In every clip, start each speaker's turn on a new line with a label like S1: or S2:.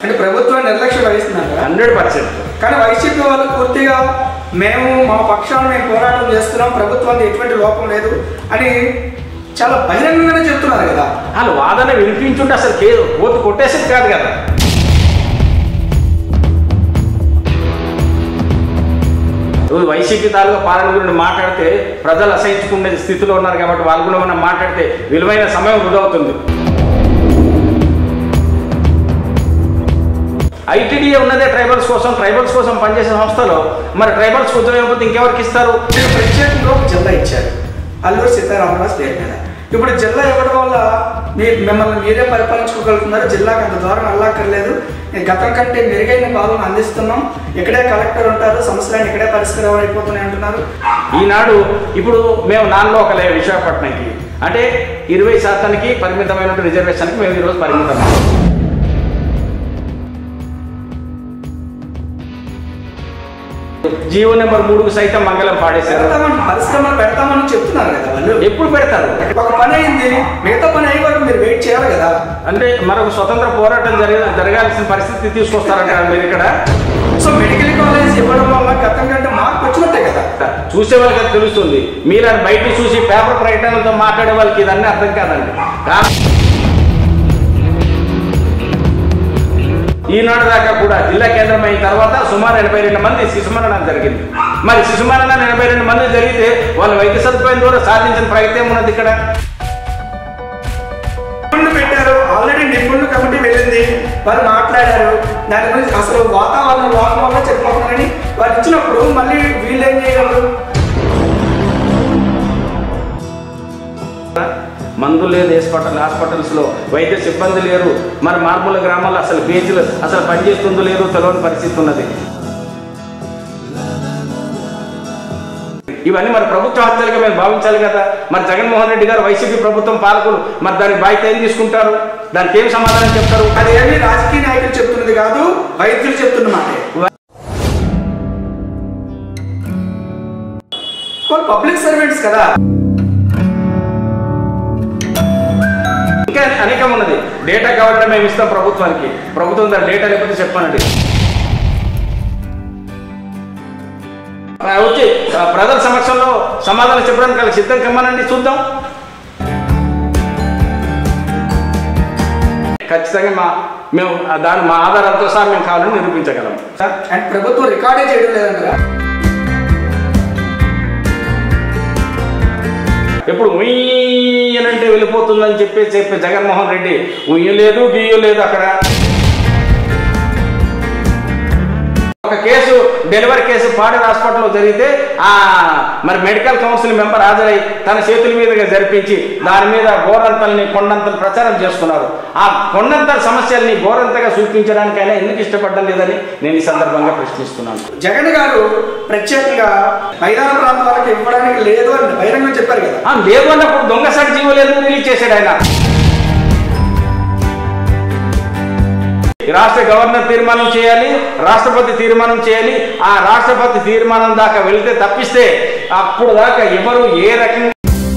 S1: అంటే ప్రభుత్వం నిర్లక్ష్యం వహిస్తున్నారు
S2: 100%.
S1: కానీ వైసీపీ వాళ్ళు పూర్తిగా మేము మా పక్షాన్ని మేము పోరాటం చేస్తున్నాం, ప్రభుత్వానికి ఎటువంటి లోపం లేదు అని చాలా బహిరంగంగానే చెప్తున్నారు కదా.
S2: వాళ్ళు వాదన వినిపించుంటే అసలు కోర్టు కొట్టేసేది కాదు కదా. వైసీపీ తాలూకా పాలన గురించి మాట్లాడితే ప్రజలు అసహించుకునే స్థితిలో ఉన్నారు కాబట్టి వాళ్ళు కూడా మనం మాట్లాడితే విలువైన సమయం వృధా అవుతుంది. ఐటీడీఏ ఉన్నదే ట్రైబల్స్ కోసం పనిచేసే సంస్థలో మరి ట్రైబల్స్ ఉద్యోగం పోతే ఇంకెవరికి ఇస్తారు?
S1: ప్రత్యేకంగా ఒక జిల్లా ఇచ్చారు అల్లూరి సీతారామరాజు పేరు మీద. ఇప్పుడు జిల్లా ఇవ్వడం వల్ల మిమ్మల్ని మీరే పరిపాలించుకోగలుగుతున్నారు, జిల్లాకు అంత దూరం వెళ్ళక్కర్లేదు, గతం కంటే మెరుగైన పాలన అందిస్తున్నాం, ఇక్కడే కలెక్టర్ ఉంటారు, సమస్యలను ఇక్కడే పరిష్కారం అయిపోతున్నాయి అంటున్నారు.
S2: ఈనాడు ఇప్పుడు మేము నాన్లో ఒక విశాఖపట్నంకి అంటే 20% పరిమితమైన రిజర్వేషన్కి మేము ఈరోజు పరిమితం. జీవో నెంబర్ 3కు సైతం మంగళం పాడేశారు.
S1: పరిశ్రమలు పెడతామని చెప్తున్నారు కదా వాళ్ళు.
S2: ఎప్పుడు పెడతారు?
S1: ఒక పని అయింది, మిగతా పని అయ్యే వరకు మీరు వెయిట్ చేయాలి కదా.
S2: అంటే మరొక స్వతంత్ర పోరాటం జరగాల్సిన పరిస్థితి తీసుకొస్తారంటారు మీరు ఇక్కడ.
S1: సో మెడికల్ కాలేజ్ ఇవ్వడం వల్ల గతం కంటే మార్పు వచ్చినట్టే కదా.
S2: చూసే వాళ్ళకి అది తెలుస్తుంది. మీరు బయట చూసి పేపర్ ప్రకటనలతో మాట్లాడే వాళ్ళకి ఇదన్నీ అర్థం కాదండి. ఈనాడు దాకా కూడా జిల్లా కేంద్రం అయిన తర్వాత సుమారు 82 మంది శిశుమరణం జరిగింది. మరి శిశుమరణం 82 మంది జరిగితే వాళ్ళ వైద్య సదుపాయం ద్వారా సాధించిన ప్రయత్నం ఉన్నది ఇక్కడ.
S1: పెట్టారు ఆల్రెడీ నిపుణులు కమిటీ వెళ్ళింది, వాళ్ళు మాట్లాడారు దాని గురించి. అసలు వాతావరణం లోపం వల్ల చెప్పిపోతున్నారని వాళ్ళు ఇచ్చినప్పుడు మళ్ళీ వీళ్ళు ఏం చేయగలరు?
S2: మందు లేదు, హాస్పిటల్స్లో వైద్య సిబ్బంది లేరు. మరి మార్మూల గ్రామాల్లో అసలు పేజీలు అసలు పనిచేస్తుందో లేదో తెలియని పరిస్థితి ఉన్నది. ఇవన్నీ మరి ప్రభుత్వ హత్యలుగా మేము భావించాలి కదా. మరి జగన్మోహన్ రెడ్డి గారు వైసీపీ ప్రభుత్వం పాలకులు మరి దాని బాధ్యత ఏం తీసుకుంటారు? దానికి ఏం సమాధానం చెప్తారు?
S1: అదేమి రాజకీయ నాయకులు చెప్తున్నది కాదు, వైద్యులు చెప్తున్నమాట. వాళ్ళు పబ్లిక్ సర్వెంట్స్ కదా.
S2: ఇంకా అనేకం ఉన్నది. డేటా కావాలంటే మేము ఇస్తాం ప్రభుత్వానికి. ప్రభుత్వం దాని డేటా లేకపోతే చెప్పానండి. వచ్చి ప్రజల సమక్షంలో సమాధానం చెప్పడానికి వాళ్ళకి సిద్ధం కమ్మనండి, చూద్దాం. ఖచ్చితంగా మేము మా ఆధారాలతో సహా మేము కావాలని నిరూపించగలం.
S1: అండ్ ప్రభుత్వం రికార్డే చేయడం లేదంటారా?
S2: ఎప్పుడు ఉయ్యనంటే వెళ్ళిపోతుందని చెప్పే జగన్మోహన్ రెడ్డి ఉయ్యలేదు గీయలేదు. అక్కడ ఒక కేసు డెలివరీ కేసు పాడేరు హాస్పిటల్లో జరిగితే మరి మెడికల్ కౌన్సిల్ మెంబర్ హాజరై తన చేతుల మీదుగా జరిపించి దాని మీద గోరంతల్ని కొండంతలు ప్రచారం చేస్తున్నారు. ఆ కొండంతల సమస్యల్ని గోరంతగా చూపించడానికైనా ఎందుకు ఇష్టపడడం లేదని నేను ఈ సందర్భంగా ప్రశ్నిస్తున్నాను.
S1: జగన్ గారు ప్రత్యేకంగా మైదాన ప్రాంతాలకు ఇవ్వడానికి లేదు అని బహిరంగంగా చెప్పారు కదా.
S2: లేదు అన్నప్పుడు దొంగసాటి జీవోలు ఎందుకు రిలీజ్ చేశాడు ఆయన? రాష్ట్ర గవర్నర్ తీర్మానం చేయాలి, రాష్ట్రపతి తీర్మానం చేయాలి. ఆ రాష్ట్రపతి తీర్మానం దాకా వెళితే తప్పిస్తే అప్పుడు దాకా ఎవరు ఏ రకంగా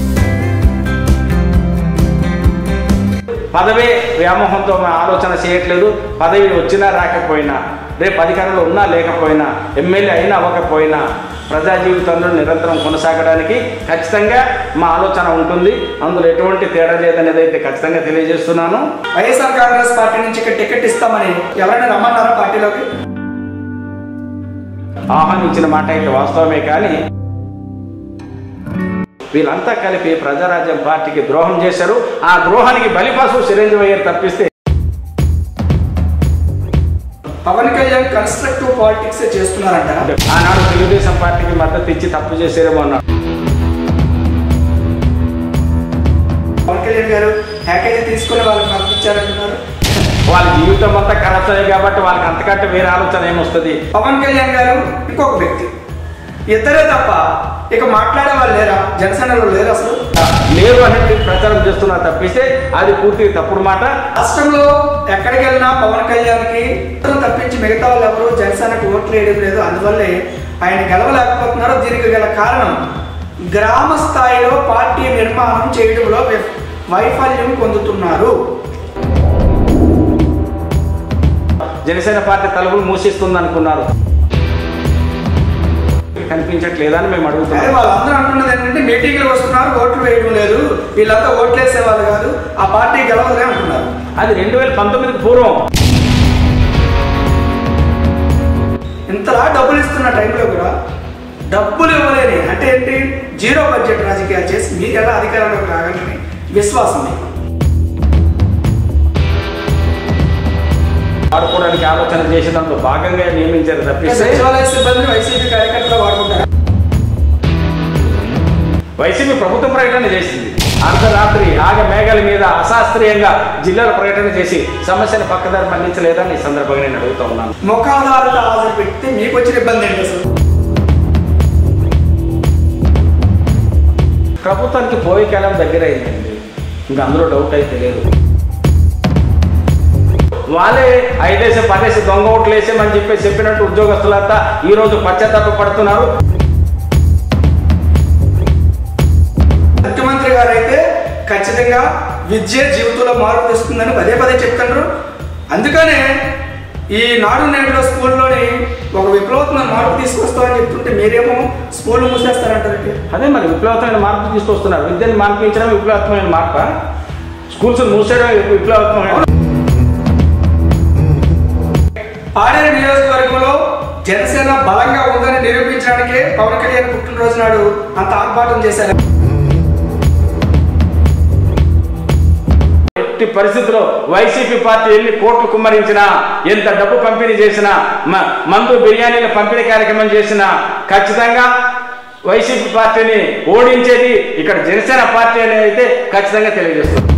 S2: పదవే వ్యామోహంతో ఆలోచన చేయట్లేదు. పదవి వచ్చినా రాకపోయినా, రేపు అధికారంలో ఉన్నా లేకపోయినా, ఎమ్మెల్యే అయినా అవ్వకపోయినా ప్రజా జీవితంలో నిరంతరం కొనసాగడానికి ఖచ్చితంగా మా ఆలోచన ఉంటుంది. అందులో ఎటువంటి తేడా లేదనేది అయితే ఖచ్చితంగా తెలియజేస్తున్నాను.
S1: వైఎస్ఆర్ కాంగ్రెస్ పార్టీ నుంచి టికెట్ ఇస్తామని ఎవరైనా రమ్మన్నారా పార్టీలోకి?
S2: ఆహ్వానించిన మాట అయితే వాస్తవమే, కానీ వీళ్ళంతా కలిపి ప్రజారాజ్యం పార్టీకి ద్రోహం చేశారు. ఆ ద్రోహానికి బలిపాసు చిరంజీవి అయ్యారు తప్పిస్తే.
S1: పవన్ కళ్యాణ్ కన్స్ట్రక్టివ్ పాలిటిక్స్ చేస్తున్నారంటారా?
S2: ఆనాడు తెలుగుదేశం పార్టీకి మద్దతు ఇచ్చి తప్పు చేశారేమో అన్నారు.
S1: పవన్ కళ్యాణ్ గారు ప్యాకేజీ తీసుకుని వాళ్ళకి మద్దతు ఇచ్చారంటున్నారు.
S2: వాళ్ళ జీవితం అంతా కరప్షన్ కాబట్టి వాళ్ళకి అంతకంటే వేరే ఆలోచన ఏమొస్తుంది?
S1: పవన్ కళ్యాణ్ గారు ఇంకొక వ్యక్తి, ఇద్దరే తప్ప ఇక మాట్లాడే వాళ్ళు లేరా? జనసేనలో లేరు, అసలు
S2: లేరు అనేది ప్రచారం చేస్తున్నారు తప్పిస్తే అది పూర్తిగా తప్పుడు మాట.
S1: రాష్ట్రంలో ఎక్కడికి వెళ్ళినా పవన్ కళ్యాణ్కి తప్పించి మిగతా వాళ్ళు ఎవరు జనసేనకు ఓట్లు వేయడం లేదు. అందువల్లే ఆయన గెలవలేకపోతున్నారు. దీనికి గల కారణం గ్రామ స్థాయిలో పార్టీ నిర్మాణం చేయడంలో వైఫల్యం పొందుతున్నారు.
S2: జనసేన పార్టీ తలుపులు మూసిస్తుంది అనుకున్నారు. కనిపించట్లేదని మేము అడుగుతున్నాం.
S1: వాళ్ళందరూ అంటున్నది ఏంటంటే మీటింగ్లు వస్తున్నారు, ఓట్లు వేయడం లేదు, వీళ్ళంతా ఓట్లు వేసేవాళ్ళు కాదు, ఆ పార్టీ గెలవదే అంటున్నారు.
S2: అది 2019కి పూర్వం.
S1: ఇంతలా డబ్బులు ఇస్తున్న టైంలో కూడా డబ్బులు ఇవ్వలేని అంటే ఏంటి, జీరో బడ్జెట్ రాజకీయాలు చేసి మీరు ఎలా అధికారంలోకి రాగలని విశ్వాసం మీకు
S2: వాడుకోవడానికి ఆలోచన చేసినందుకు భాగంగా నియమించారు తప్పిస్తే
S1: సచివాలయ సిబ్బందిని వైసీపీ కార్యకర్తలు వాడుకుంటారు.
S2: వైసీపీ ప్రభుత్వం ప్రకటన చేసింది. అర్ధరాత్రి ఆగ మేఘాల మీద అశాస్త్రీయంగా జిల్లాల పర్యటన చేసి సమస్యను పక్కదారి మళ్లించలేదని ఈ సందర్భంగా నేను అడుగుతా ఉన్నాను.
S1: ముఖాధారిత హాజరు పెడితే మీకు వచ్చిన ఇబ్బంది ఏంటి అసలు?
S2: ప్రభుత్వానికి పోయే కాలం దగ్గర అయిందండి, ఇంకా అందులో డౌట్ అయితే లేదు. వాళ్ళే 5 వేసి 10 వేసి దొంగ ఓట్లు వేసేమని చెప్పినట్టు ఉద్యోగస్తులంతా ఈ రోజు పశ్చాత్తాప పడుతున్నారు.
S1: ముఖ్యమంత్రి గారు అయితే ఖచ్చితంగా విద్య జీవితంలో మార్పు తెస్తుందని పదే పదే చెప్తున్నారు. అందుకనే ఈ నాడు నేడులో స్కూల్లోని ఒక విప్లవాత్మక మార్పు తీసుకొస్తామని చెప్తుంటే మీరేమో స్కూల్ మూసేస్తారంటారంటే
S2: అదే మరి విప్లవాత్మకమైన మార్పు తీసుకొస్తున్నారు. విద్యను మార్పించడం విప్లవాత్మకమైన మార్ప, స్కూల్స్ మూసేయడం విప్లవాత్మకమైన.
S1: పాడేరు నియోజకవర్గంలో జనసేన బలంగా ఉందని నిరూపించడానికే పవన్ కళ్యాణ్ పుట్టినరోజు నాడు అంత ఆర్భాటం చేశారు.
S2: ఎట్టి పరిస్థితుల్లో వైసీపీ పార్టీ వెళ్ళి కోట్లు కుమ్మరించినా, ఎంత డబ్బు పంపిణీ చేసినా, మందు బిర్యానీల పంపిణీ కార్యక్రమం చేసినా ఖచ్చితంగా వైసీపీ పార్టీని ఓడించేది ఇక్కడ జనసేన పార్టీ అనేది అయితే ఖచ్చితంగా తెలియజేస్తుంది.